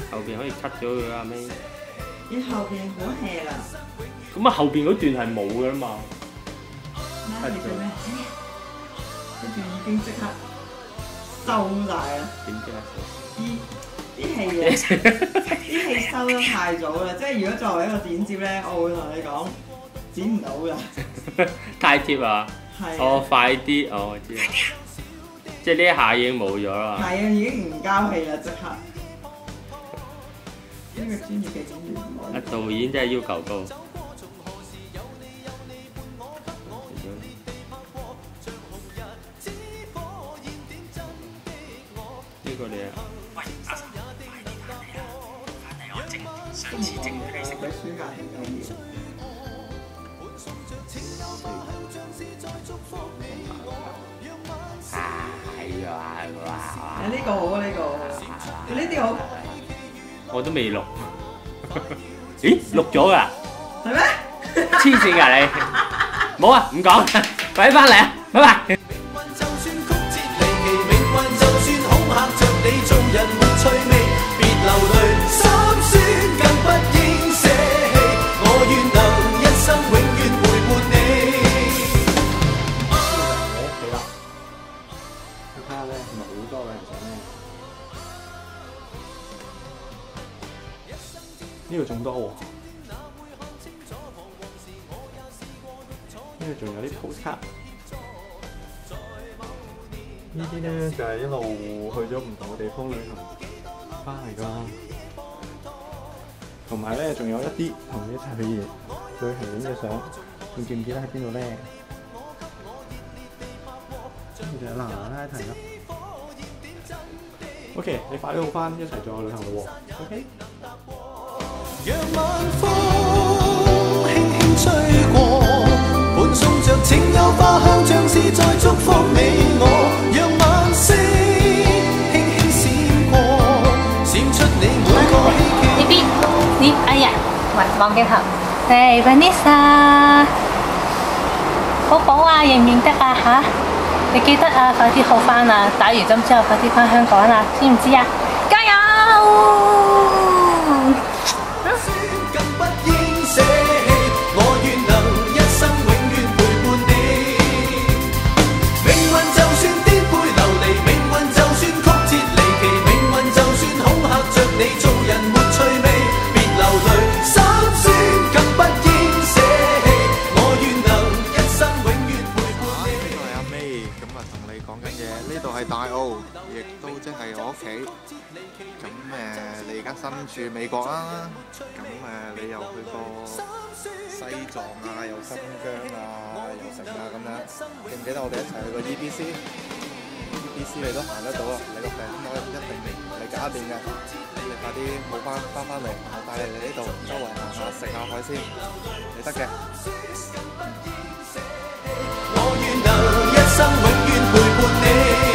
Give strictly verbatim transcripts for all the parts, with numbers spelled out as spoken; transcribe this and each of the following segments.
後邊可以 cut 咗佢啊尾。 你後邊好 hea 㗎。 咁啊後邊嗰段係冇㗎啦嘛。 咩？你做咩？呢段已經即刻收晒啦。 點即刻收？ 啲啲戲啊，啲戲收得太早啦！即係如果作為一個剪接咧，我會同你講剪唔到㗎。 太貼啊！ 係。 哦，快啲！哦，我知啦。即係呢一下已經冇咗啦。 係啊，已經唔交戲啦，即刻。呢個專業嘅演員。 啊，導演真係要求高。呢個你啊？喂，阿生，快啲翻嚟啊！翻嚟我整上次整俾你食。 俾暑假定緊要。 係啊，哇！ 呢個好啊，呢個呢啲好。 我都未錄。咦？錄咗㗎？ 係咩？ 黐線㗎你！冇啊，唔講，快啲翻嚟啊！拜拜。 呢度仲多喎，呢度仲有啲 postcard，呢啲咧就係一路去咗唔同嘅地方旅行翻嚟㗎，同埋咧仲有一啲同你一齊去旅行影嘅相，仲記唔記得喺邊度咧？跟住就嗱嗱睇啦。OK， 你快啲好翻，一齊再旅行咯喎。OK。讓晚風輕輕吹過，伴送着情有花香，像是在祝福你我。讓晚星輕輕閃過，閃出你每個希冀。 B B， 你哎呀，喂，望鏡頭。誒 ，Vanessa， 寶寶啊，認唔認得啊嚇？你記得啊，快啲好翻啊！打完針之後，快啲翻香港啊，知唔知啊？加油！ 大澳，亦都即係我屋企。咁誒，你而家身處美國啦。咁誒，你又去過西藏啊，又新疆啊，又成啊咁樣。記唔記得我哋一齊去過 E B C？E B C 你都行得到啊！你個病我一定你搞掂嘅。你快啲好翻翻翻嚟，我帶你嚟呢度周圍行下，食下海鮮，你得嘅。我願能一生永遠陪伴你。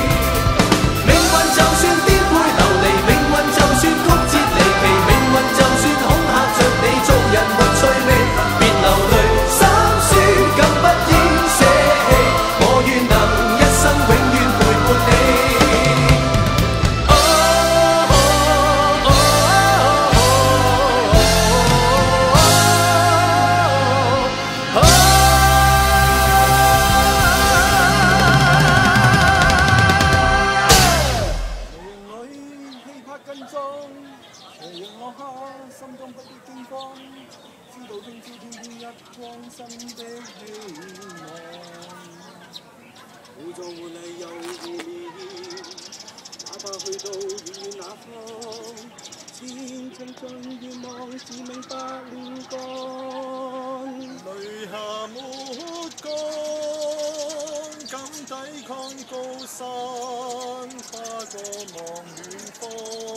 淚下抹乾，敢抵抗高山，跨過望遠方。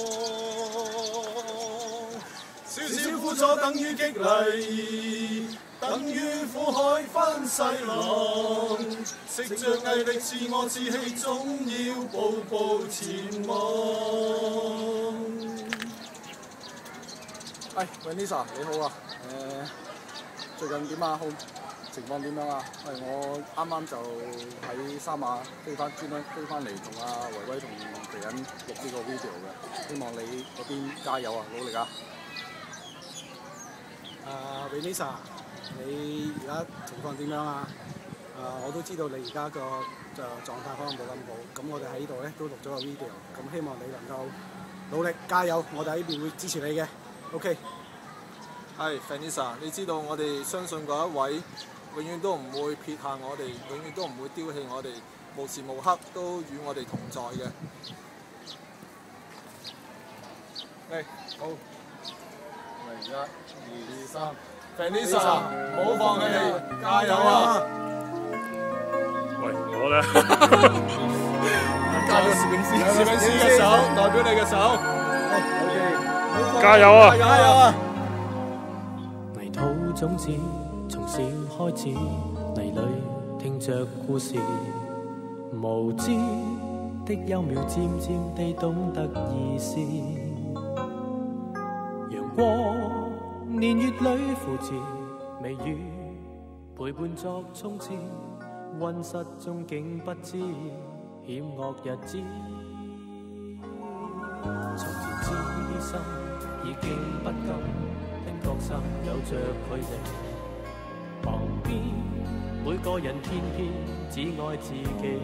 少少苦楚等於激勵，等於苦海翻細浪。食着毅力自我志氣，總要步步前望。喂 ，Vanessa 你好啊，誒、呃、最近點啊？好情況點樣啊？喂，我啱啱就喺三亞飛翻專登飛翻嚟，同阿維維同肥欣錄呢個 video 嘅，希望你嗰邊加油啊，努力啊！啊 ，Vanessa， 你而家情況點樣啊？啊，我都知道你而家個就狀態可能冇咁好，咁我哋喺呢度咧都錄咗個 video， 咁希望你能夠努力加油，我哋喺呢邊會支持你嘅 ，OK。 係 Vanessa， 你知道我哋相信嗰一位，永遠都唔會撇下我哋，永遠都唔會丟棄我哋，無時無刻都與我哋同在嘅。嚟，好，嚟一、二、三 ，Vanessa， 唔好放棄，加油啊！ 喂，我咧， 加油攝影師，攝影師嘅手，代表你嘅手， 加油啊！ 加油啊！ 泥土種子從小開始，泥裏聽着故事，無知的幼苗漸漸地懂得意思。陽光年月裏扶持，微雨陪伴作衝刺，溫室中竟不知險惡日子。從前知心已經不甘，人各心有着距離，旁邊每個人偏偏只愛自己。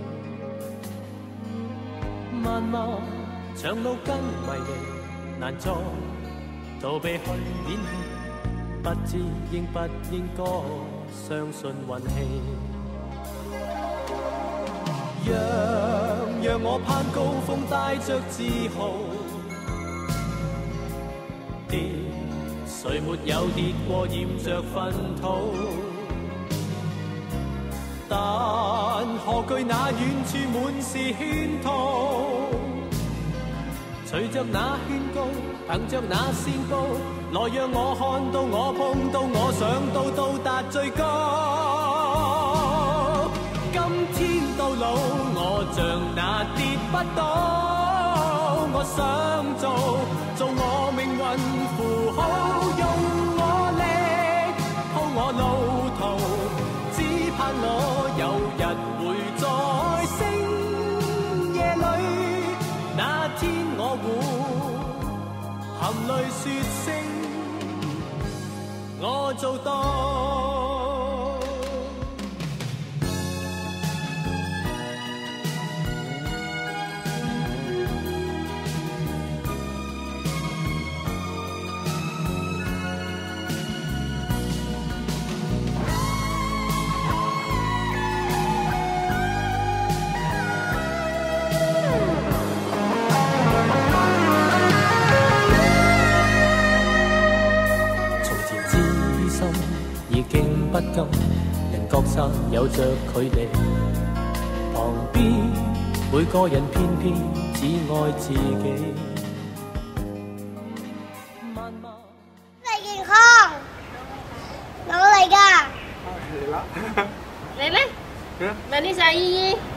漫漫長路跟迷離，難再逃避去演戲，不知應不應該相信運氣。讓讓我攀高峰，帶着自豪，跌誰沒有跌過，染着糞土，但何懼那遠處滿是圈套，隨着那勸告，憑着那線報，來讓我看到，我碰到，我想到，到達最高。今天到老，我像那跌不倒，我想做做我命運符號，用我力鋪我路途，只盼我有日會在星夜裏，那天我會含淚說聲我做到。不甘，人各散有着距離，旁邊每個人偏偏只愛自己。 身體健康，我嚟㗎。 嚟啦！ 嚟咧 ，Vanessa 姨姨，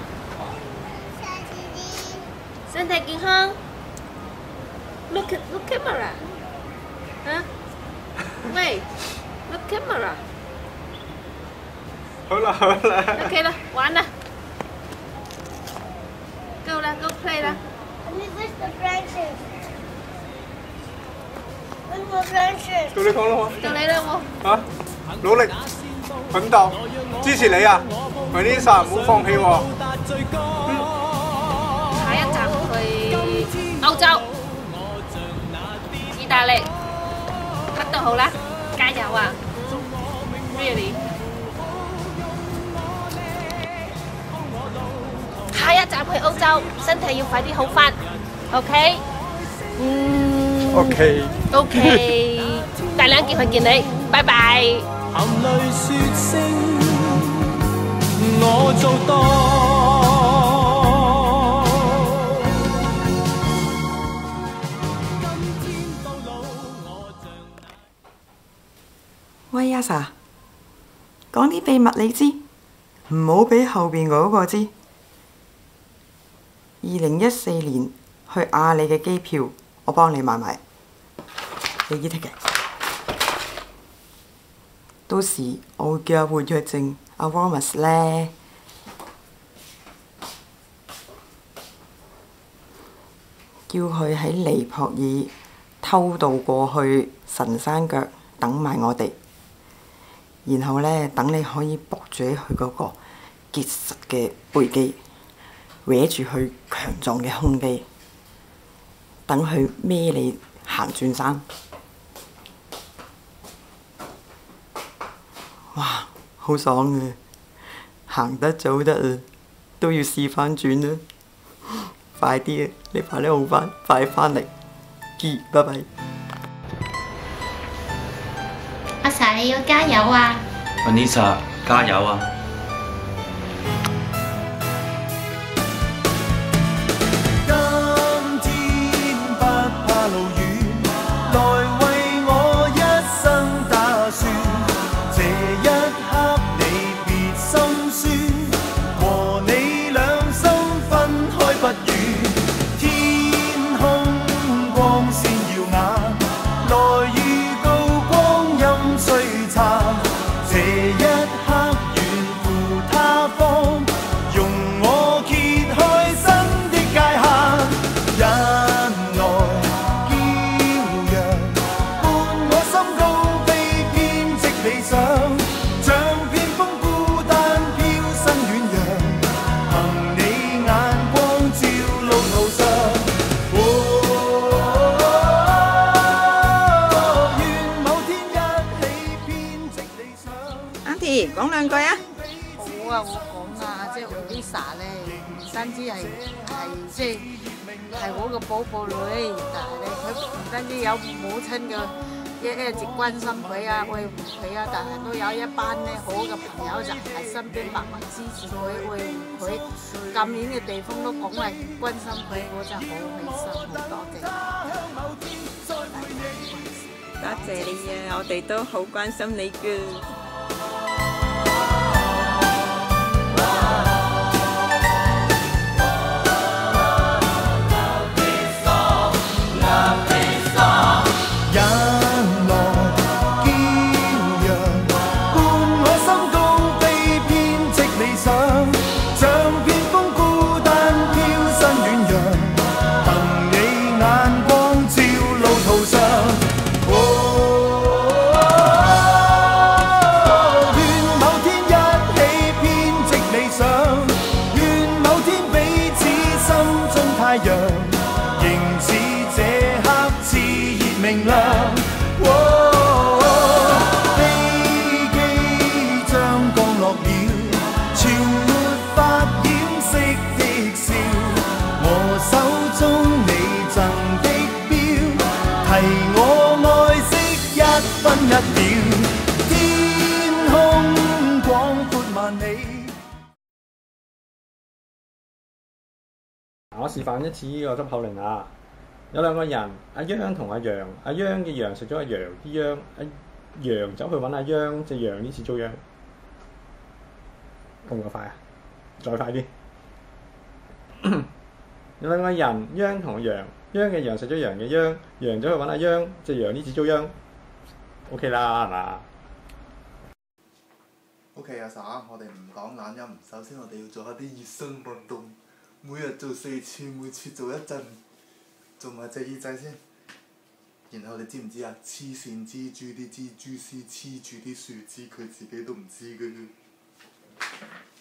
身體健康。Look at look camera， 啊？喂 ，look camera。 好啦好啦 ，OK 啦，玩啦 ，Go 啦 ，Go play 啦。 Where's the branches? Where's the branches? 到你講啦喎。 到你啦喎。 嚇！努力奮鬥，支持你啊 ！Vanessa 唔好放棄喎。 下一站去歐洲，意大利，乜都好啦，加油啊 ！Really。下一站去歐洲，身體要快啲好返 ，OK？ 嗯 ，OK。 OK， 大兩件去見你，拜拜。 含淚説聲我做到。 喂，阿 Sa， 講啲秘密你知，唔好俾後邊嗰個知。二零一四年去亞里嘅機票，我幫你買埋，你依剔嘅。 到時我會叫阿活躍症阿 Romus 咧，叫佢喺尼泊爾偷渡過去神山腳等埋我哋，然後咧等你可以駁住喺佢嗰個結實嘅背肌，搲住佢強壯嘅胸肌，等佢孭你行轉山。哇，好爽嘅，行得走得啊，都要試翻轉啦！快啲啊，你快啲好翻，快翻嚟！記，拜拜。 阿 Sa 你要加油啊 ！Vanessa 加油啊！ 講兩句啊！ 好啊，我講啊，即係 Vanessa 咧，唔單止係係即係係我個寶寶女，但係咧佢唔單止有母親嘅一一直關心佢啊、愛護佢啊，但係都有一班咧好嘅朋友就喺身邊默默支持佢、愛護佢，咁遠嘅地方都講嚟關心佢，我真係好開心，好多謝。 多謝你啊！我哋都好關心你㗎。 我示範一次呢個執口令啊！有兩個人，阿央同阿楊，阿央嘅羊食咗阿楊啲秧，阿楊走去揾阿央隻羊呢次遭殃，夠唔夠快啊？再快啲！有兩個人，央同阿楊，央嘅羊食咗羊嘅秧，羊走去揾阿央隻羊呢次遭殃 ，OK 啦，係嘛 ？OK 阿 Sa，我哋唔講懶音，首先我哋要做下啲熱身運動。每日做四次，每次做一陣，做埋隻耳仔先。然後你知唔知啊？黐線蜘蛛啲蜘蛛絲黐住啲樹枝，佢自己都唔知嘅。